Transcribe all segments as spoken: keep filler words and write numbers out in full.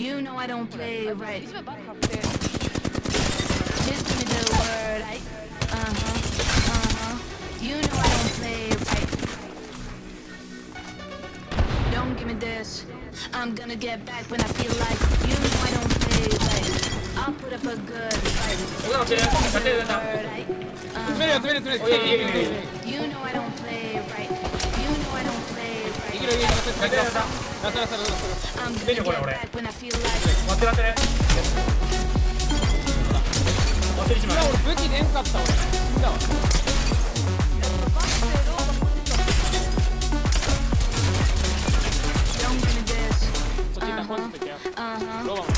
You know I don't play right. Just give me the word. I, uh-huh, uh-huh. You know I don't play right. Don't give me this. I'm gonna get back when I feel like. You know I don't play right. I'll put up a good fight. Just give me the word. I, uh-huh. You know I don't play right. You know I don't play right. I'm gonna get back when I feel like. 待って待ってね。待ってしまう。 俺武器出んかった俺。見たわ。そっち行った。こっち行ってきや。ロバン。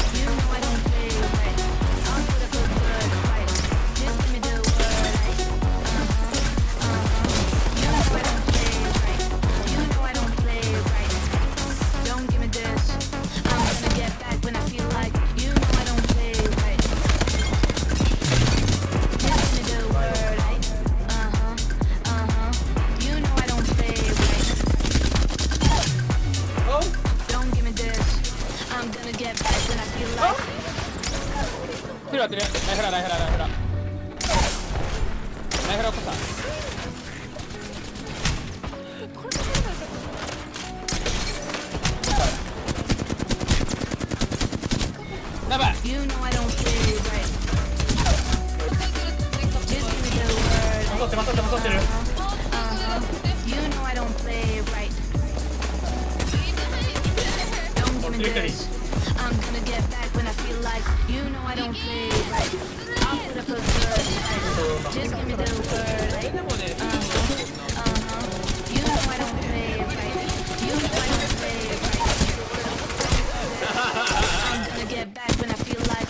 フル当てる。ライフラライフラライフラ。ライフラこさ。やばい。 待って待って待ってる。 I'm gonna get back when I feel like. You know I don't play right. I'll put up a good fight. Just give me the word. Uh-huh, uh-huh. You know I don't play right. You know I don't play right. I'm gonna get back when I feel like.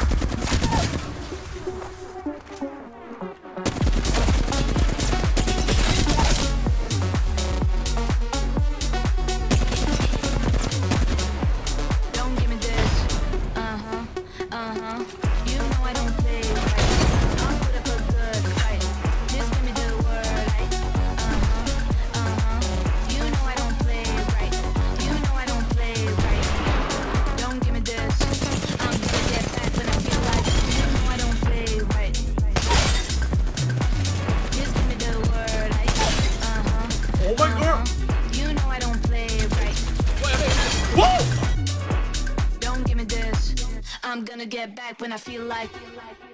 I'm gonna get back when I feel like.